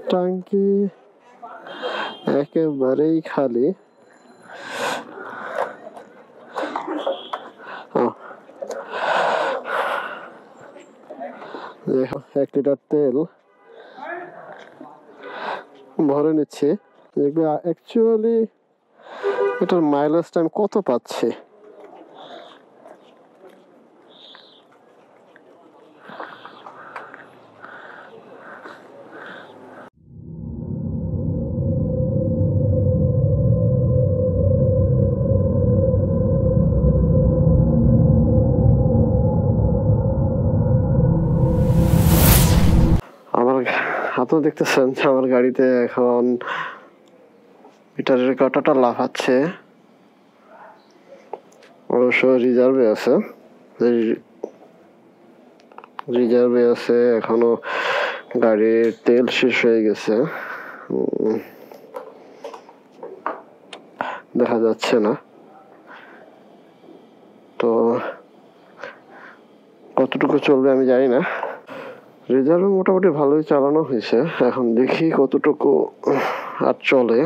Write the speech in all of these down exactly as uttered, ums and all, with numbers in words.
টাঙ্কি একেবারেই খালি। এক লিটার তেল ভরে নিচ্ছি। অ্যাকচুয়ালি এটার মাইলেজটা আমি কত পাচ্ছি? আপনারা দেখতেছেন যে আমার গাড়িতে এখন মিটারের কাঁটাটা লাফাচ্ছে। অবশ্য রিজার্ভে আছে, রিজার্ভে আছে এখনো গাড়ির তেল শেষ হয়ে গেছে, দেখা যাচ্ছে না। তো কতটুকু চলবে আমি জানি না। রিজার্ভে মোটামুটি ভালোই চালানো হয়েছে, এখন দেখি কতটুকু আর চলে।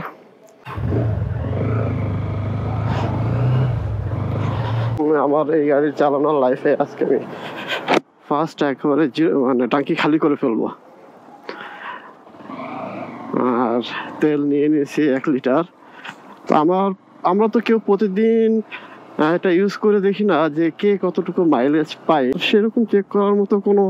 আমার এই গাড়ি চালানোর লাইফে আজকে আমি ফার্স্ট একেবারে মানে টাঙ্কি খালি করে ফেলবো। আর তেল নিয়ে নিয়েছি এক লিটার। তো আমার আমরা তো কেউ প্রতিদিন এটা ইউজ করে দেখি না যে কে কতটুকু মাইলেজ পায়, সেরকম চেক করার মতো কোনো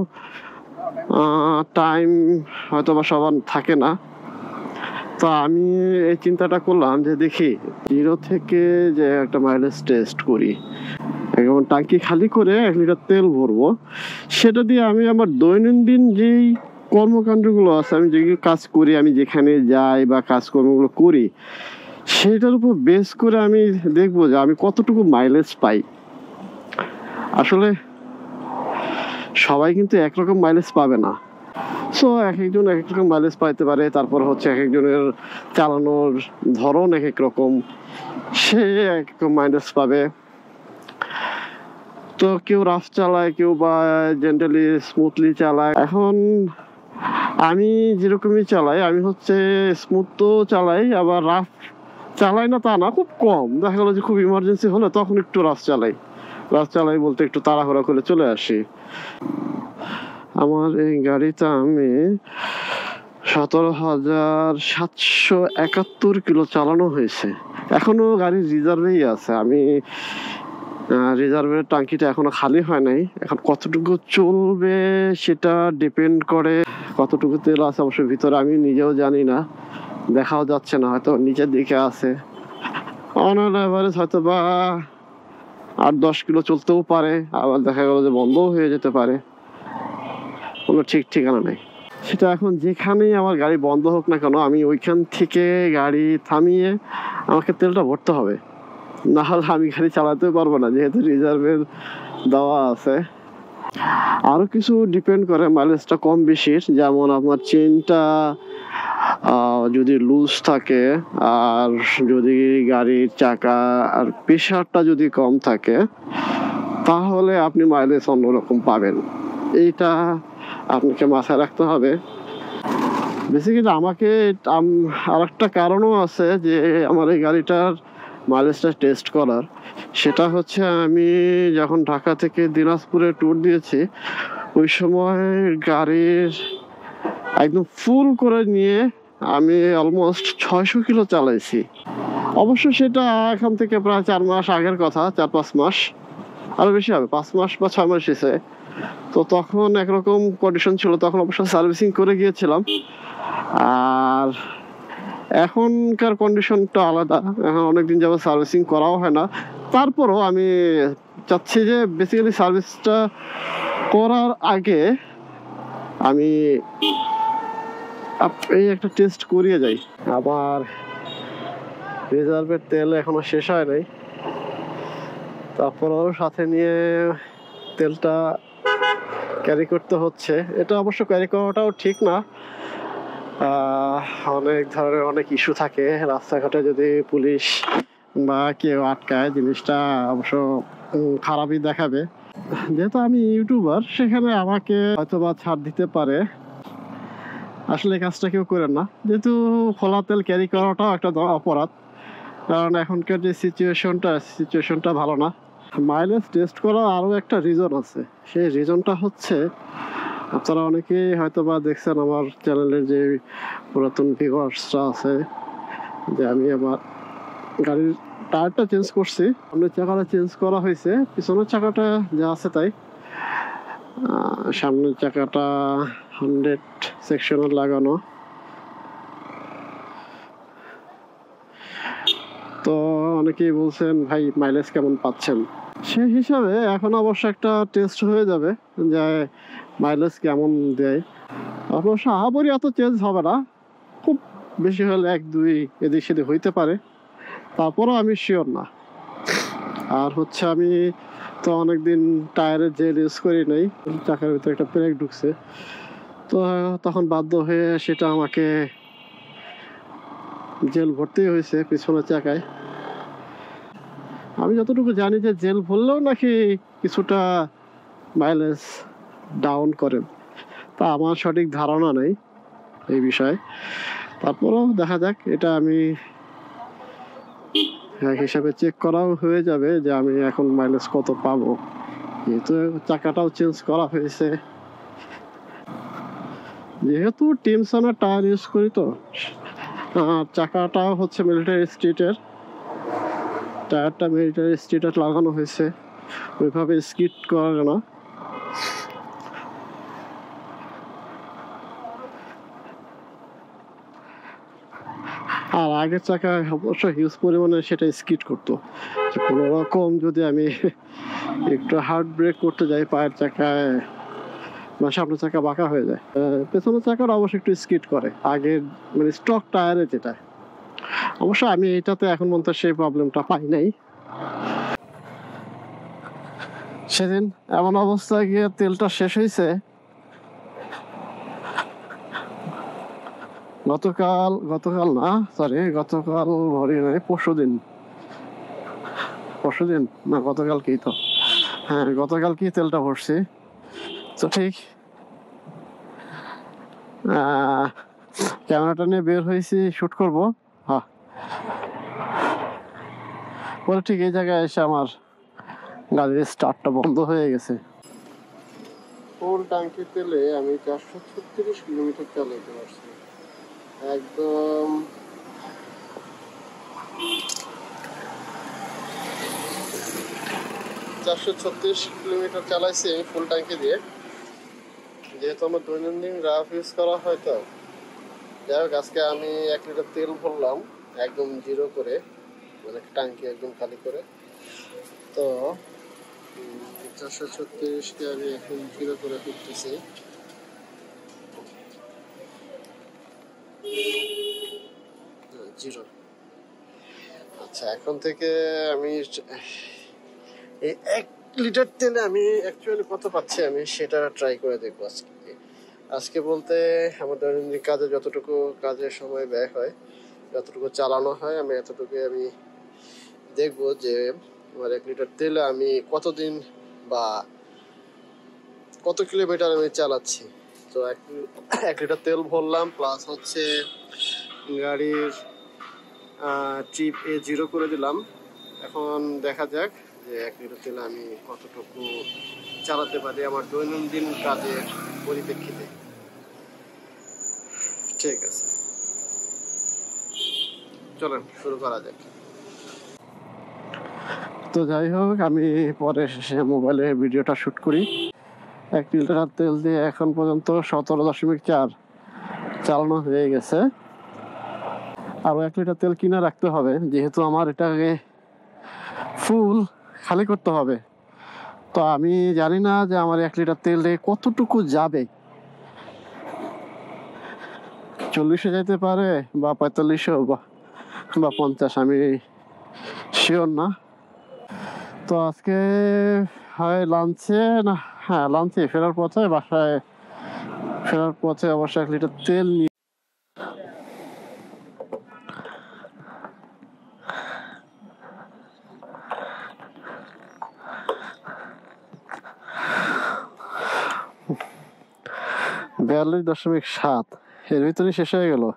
টাইম হয়তো বা সবার থাকে না। তো আমি এই চিন্তাটা করলাম যে দেখি জিরো থেকে যে একটা মাইলেজ টেস্ট করি, এখন টাঙ্কি খালি করে এক লিটার তেল ভরবো। সেটা দিয়ে আমি আমার দৈনন্দিন যেই কর্মকাণ্ডগুলো আছে, আমি যেগুলো কাজ করি, আমি যেখানে যাই বা কাজকর্মগুলো করি, সেটার উপর বেস করে আমি দেখবো যে আমি কতটুকু মাইলেজ পাই। আসলে সবাই কিন্তু একরকম মাইলেজ পাবে না। সো এক একজন এক এক রকম মাইলেজ পাইতে পারে। তারপর হচ্ছে এক একজনের চালানোর ধরন এক এক রকম, সে এক রকম মাইলেজ পাবে। তো কেউ রাফ চালায়, কেউ বা জেন্টালি স্মুথলি চালায়। এখন আমি যেরকমই চালাই, আমি হচ্ছে স্মুথ তো চালাই, আবার রাফ চালাই না তা না, খুব কম। দেখা গেলো যে খুব ইমার্জেন্সি হলে তখন একটু রাফ চালাই। রাফ চালাই বলতে একটু তাড়াহুড়া করে চলে আসি। আমার এই গাড়িতে আমি সতেরো হাজার সাতশো একাত্তর কিলো চালানো হয়েছে। এখনো গাড়ির রিজার্ভেই আছে। আমি রিজার্ভের টাঙ্কিটা এখনো খালি হয় নাই। এখন কতটুকু চলবে সেটা ডিপেন্ড করে কতটুকু তেল আছে অবশ্যই ভিতরে, আমি নিজেও জানি না, দেখাও যাচ্ছে না, হয়তো নিচের দিকে আছে। অন এভারেজ হয়তো বা আট দশ কিলো চলতেও পারে, আবার দেখা গেল যে বন্ধও হয়ে যেতে পারে, কোনো ঠিক ঠিকানা নেই। সেটা এখন যেখানেই আমার গাড়ি বন্ধ হোক না কেন, আমি ওইখান থেকে গাড়ি থামিয়ে আমাকে তেলটা ভরতে হবে, না হলে আমি গাড়ি চালাতেও পারবো না, যেহেতু রিজার্ভের দেওয়া আছে। আরো কিছু ডিপেন্ড করে মাইলেজটা কম বেশির, যেমন আপনার চেনটা যদি লুজ থাকে, আর যদি গাড়ির চাকা আর প্রেশারটা যদি কম থাকে, তাহলে আপনি মাইলেজ অন্যরকম পাবেন। এইটা আপনাকে মাথায় রাখতে হবে। বেসিক্যালি আমাকে আর একটা কারণও আছে যে আমার এই গাড়িটার মাইলেজটা টেস্ট করার। সেটা হচ্ছে আমি যখন ঢাকা থেকে দিনাজপুরে ট্যুর দিয়েছি, ওই সময় গাড়ির একদম ফুল করে নিয়ে আমি অলমোস্ট ছয়শো কিলো চালাইছি। অবশ্য সেটা এখান থেকে প্রায় চার মাস আগের কথা, চার পাঁচ মাস, আরো বেশি হবে, পাঁচ মাস বা ছয় মাস এসে। তো তখন একরকম কন্ডিশন ছিল, তখন অবশ্য সার্ভিসিং করে গিয়েছিলাম। আর এখনকার কন্ডিশনটা আলাদা, এখন অনেকদিন যাবত সার্ভিসিং করাও হয় না। তারপরও আমি চাচ্ছি যে বেসিক্যালি সার্ভিসটা করার আগে আমি এই একটা টেস্ট করিয়ে যাই। আবার রিজার্ভের তেল এখনো শেষ হয় নাই, তারপরেও সাথে নিয়ে তেলটা ক্যারি করতে হচ্ছে। এটা অবশ্য ক্যারি করাটাও ঠিক না, অনেক ধরনের অনেক ইস্যু থাকে রাস্তাঘাটে। যদি পুলিশ বা কেউ আটকায়, জিনিসটা অবশ্য খারাপই দেখাবে। যেহেতু আমি ইউটিউবার, সেখানে আমাকে হয়তো বা ছাড় দিতে পারে। আসলে এই কাজটা কেউ করেন না, যেহেতু খোলা তেল ক্যারি করাটাও একটা দ- অপরাধ। কারণ এখনকার যে সিচুয়েশনটা সিচুয়েশনটা ভালো না। মাইলেজ টেস্ট করার আরও একটা রিজন আছে। সেই রিজনটা হচ্ছে, আপনারা অনেকেই হয়তো বা দেখছেন আমার চ্যানেলের যে পুরাতন ভিউয়ার্সরা আছে, যে আমি আমার গাড়ির টায়ারটা চেঞ্জ করছি। সামনের চাকাটা চেঞ্জ করা হয়েছে, পিছনের চাকাটা যা আছে তাই। আহ, সামনের চাকাটা হান্ড্রেড সেকশনের লাগানো। তো অনেকেই বলছেন ভাই মাইলেজ কেমন পাচ্ছেন, সেই হিসাবে এখন অবশ্য একটা টেস্ট হয়ে যাবে যে মাইলেজ কেমন দেয়। অবশ্য আহামরি এত চেঞ্জ হবে না, খুব বেশি হলে এক দুই এদিক সেদিক হইতে পারে, তারপরও আমি শিওর না। আর হচ্ছে আমি তো অনেকদিন টায়ারের জেল ইউজ করি নাই, চাকার ভিতরে একটা ব্রেক ঢুকছে, তো তখন বাধ্য হয়ে সেটা আমাকে জেল ভরতেই হয়েছে পিছনের চাকায়। আমি যতটুকু জানি যে জেল ভরলেও নাকি কিছুটা মাইলেজ ডাউন করে, তা আমার সঠিক ধারণা নেই এই বিষয়ে। তারপরেও দেখা যাক, এটা আমি এক হিসাবে চেক করাও হয়ে যাবে যে আমি এখন মাইলেজ কত পাবো, যেহেতু চাকাটাও চেঞ্জ করা হয়েছে। যেহেতু টিমসনের টায়ার ইউজ করি, তো আর চাকাটাও হচ্ছে মিলিটারি স্ট্রিটের টায়ারটা, মিলিটারি স্ট্রিটের লাগানো হয়েছে, ওইভাবে স্কিড করে না। আর আগের চাকা অবশ্য হিউজ পরিমাণে সেটা স্কিড করতো, যে কোনো রকম যদি আমি একটু হার্ড ব্রেক করতে যাই পায়ের চাকায় বা সামনের চাকা বাঁকা হয়ে যায়। আহ, পেছনের চাকার অবশ্য একটু স্কিড করে আগের, মানে স্টক টায়ারে যেটা। অবশ্য আমি এটাতে এখন পর্যন্ত সেই প্রবলেমটা পাই নাই। সেদিন এমন অবস্থায় গিয়ে তেলটা শেষ হয়েছে, গতকাল গতকাল না সরি গতকাল ভরি নাই, পরশু দিন পরশু দিন না গতকাল কি, তো হ্যাঁ গতকাল কি তেলটা ভরছি। তো ঠিক আহ ক্যামেরাটা নিয়ে বের হয়েছি শুট করব, হ্যাঁ পরে ঠিক এই জায়গায় এসে আমার গাড়ির স্টার্টটা বন্ধ হয়ে গেছে। ফুল ট্যাঙ্কি তেলে আমি চারশো ছত্রিশ কিলোমিটার চালাতে পারছি একদম। চারশো ছত্রিশ কিলোমিটার চালাইছি আমি ফুল ট্যাঙ্কি দিয়ে, যেহেতু আমার দৈনন্দিন রাফ ইউজ করা হয়। তো যাই হোক, আজকে আমি এক লিটার তেল ভরলাম একদম জিরো করে, মানে ট্যাঙ্কি একদম খালি করে। তো চারশো ছত্রিশকে আমি এখন জিরো করে ফিরতেছি। জিরো। আচ্ছা, এখন থেকে আমি এই এক লিটার তেলে আমি অ্যাকচুয়ালি কত পাচ্ছি আমি সেটা ট্রাই করে দেখবো আজকে। আজকে বলতে আমার দৈনন্দিন কাজে যতটুকু কাজের সময় ব্যয় হয়, যতটুকু চালানো হয়, আমি এতটুকু আমি দেখবো যে আমার এক লিটার তেলে আমি কতদিন বা কত কিলোমিটার আমি চালাচ্ছি। তো এক এক লিটার তেল ভরলাম, প্লাস হচ্ছে গাড়ির ট্রিপ এ জিরো করে দিলাম। এখন দেখা যাক যে এক লিটার তেলে আমি কতটুকু চালাতে পারি আমার দৈনন্দিন কাজের পরিপ্রেক্ষিতে। ঠিক আছে, চলেন শুরু করা যাক। তো যাই হোক, আমি পরে শেষে মোবাইলে ভিডিওটা শ্যুট করি। এক লিটার তেল দিয়ে এখন পর্যন্ত সতেরো দশমিক চার চালানো হয়ে গেছে। আরও এক লিটার তেল কিনে রাখতে হবে, যেহেতু আমার এটাকে ফুল খালি করতে হবে। তো আমি জানি না যে আমার এক লিটার তেলে কতটুকু যাবে, চল্লিশে যাইতে পারে বা পঁয়তাল্লিশও বা পঞ্চাশ, আমি শিওর না। তো আজকে হয় লাঞ্চে, না হ্যাঁ লাঞ্চে ফেরার পথে, বাসায় ফেরার পথে অবশ্য এক লিটার তেল নিয়ে বিয়াল্লিশ দশমিক সাত এর ভিতরে শেষ হয়ে গেল।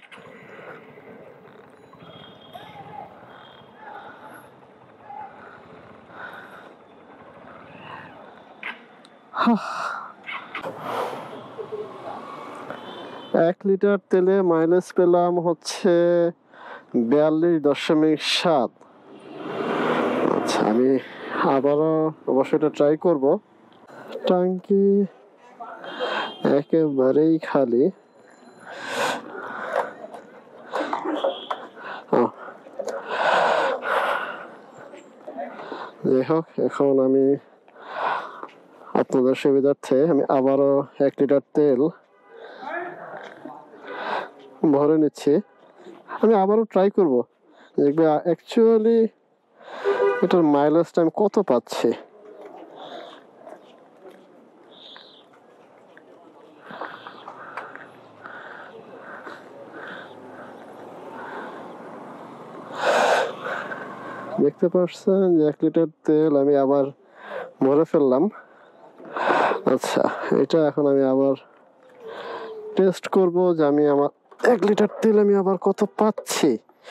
এক লিটার তেলে মাইলেজ পেলাম হচ্ছে বিয়াল্লিশ দশমিক সাত। আচ্ছা, আমি আবারও অবশ্যই এটা ট্রাই করব। ট্যাঙ্কি একেবারেই খালি। যাই হোক, এখন আমি আপনাদের সুবিধার্থে আমি আবারও এক লিটার তেল ভরে নিচ্ছি। আমি আবারও ট্রাই করব দেখবে অ্যাকচুয়ালি এটার মাইলেজটা আমি কত পাচ্ছি। দেখতে পাচ্ছেন যে এক লিটার তেল আমি আবার ভরে ফেললাম। আচ্ছা, এটা এখন আমি আবার টেস্ট করব যে আমি আমার এক লিটার তেল আমি আবার কত পাচ্ছি।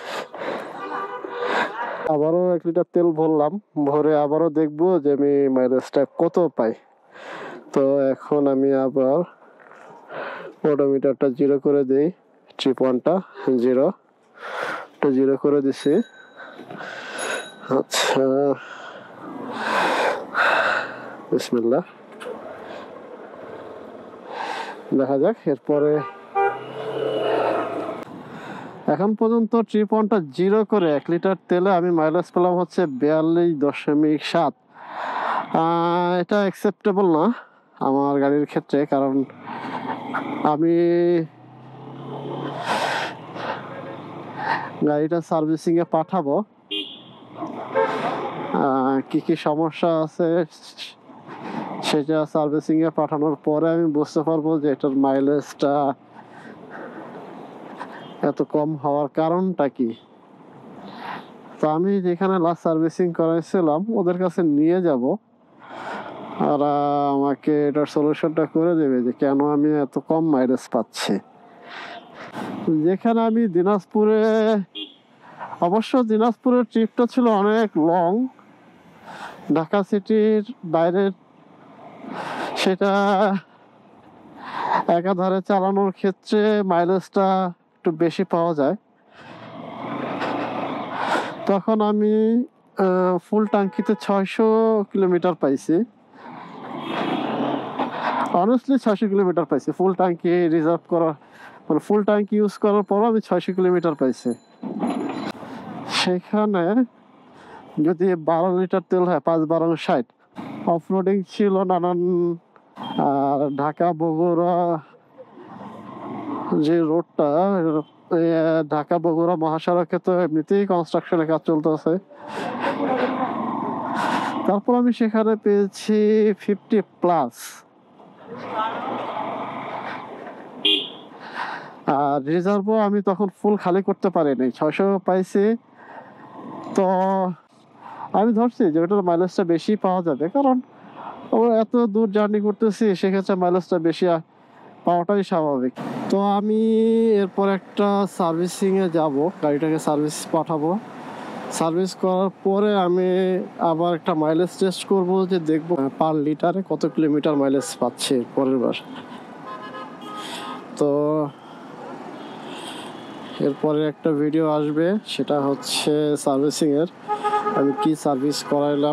আবারও এক লিটার তেল ভরলাম, ভরে আবারও দেখবো যে আমি মাইলেজটা কত পাই। তো এখন আমি আবার ওডোমিটারটা জিরো করে দিই, ট্রিপ ওয়ানটা জিরো জিরো করে দিছি। আচ্ছা, বিসমিল্লাহ, দেখা যাক। এরপরে এখন পর্যন্ত ট্রিপ ওয়ানটা জিরো করে এক লিটার তেলে আমি মাইলেজ পেলাম হচ্ছে বিয়াল্লিশ দশমিক সাত। এটা অ্যাকসেপ্টেবল না আমার গাড়ির ক্ষেত্রে, কারণ আমি গাড়িটা সার্ভিসিংয়ে পাঠাবো। কি কি সমস্যা আছে সেটা সার্ভিসিংয়ে পাঠানোর পরে আমি বুঝতে পারবো যে এটার মাইলেজটা এত কম হওয়ার কারণটা কি। তো আমি যেখানে লাস্ট সার্ভিসিং করাইছিলাম ওদের কাছে নিয়ে যাব, আর আমাকে এটার সলিউশনটা করে দেবে যে কেন আমি এত কম মাইলেজ পাচ্ছি। যেখানে আমি দিনাজপুরে, অবশ্য দিনাজপুরের ট্রিপটা ছিল অনেক লং, ঢাকা সিটির বাইরের, সেটা একাধারে চালানোর ক্ষেত্রে মাইলেজটা একটু বেশি পাওয়া যায়। তখন আমি ফুল ট্যাঙ্কিতে ছয়শো কিলোমিটার পাইছি। অনেস্টলি ছয়শো কিলোমিটার পাইছি ফুল ট্যাঙ্কি রিজার্ভ করা, মানে ফুল ট্যাঙ্কি ইউজ করার পরও আমি ছয়শো কিলোমিটার পাইছি। সেখানে যদি বারো লিটার তেল হয় পাঁচ বারো ষাট। অফরোডিং ছিল নানান, আর ঢাকা বগুড়া যে রোডটা, ঢাকা বগুড়া মহাসড়কে তো এমনিতেই কনস্ট্রাকশনের কাজ চলতেছে। তারপর আমি সেখানে পেয়েছি ফিফটি প্লাস। আর রিজার্ভও আমি তখন ফুল খালি করতে পারিনি, ছয়শো পাইছি। তো আমি ধরছি যে ওটার মাইলেজটা বেশি পাওয়া যাবে, কারণ আমরা এত দূর জার্নি করতেছি, সেক্ষেত্রে মাইলেজটা বেশি পাওয়াটাই স্বাভাবিক। তো আমি এরপর একটা সার্ভিসিংয়ে যাব, গাড়িটাকে সার্ভিস পাঠাবো। সার্ভিস করার পরে আমি আবার একটা মাইলেজ টেস্ট করব, যে দেখবো পার লিটারে কত কিলোমিটার মাইলেজ পাচ্ছে পরের বার। তো এরপরে একটা ভিডিও আসবে, সেটা হচ্ছে সার্ভিসিংয়ের, আমি কি সার্ভিস করাইলাম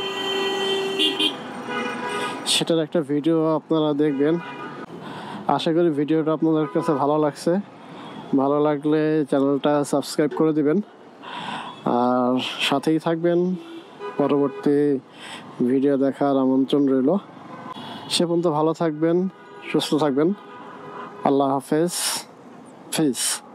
সেটার একটা ভিডিও আপনারা দেখবেন। আশা করি ভিডিওটা আপনাদের কাছে ভালো লাগছে। ভালো লাগলে চ্যানেলটা সাবস্ক্রাইব করে দিবেন, আর সাথেই থাকবেন। পরবর্তী ভিডিও দেখার আমন্ত্রণ রইল। সে পর্যন্ত ভালো থাকবেন, সুস্থ থাকবেন। আল্লাহ হাফেজ। ফিস।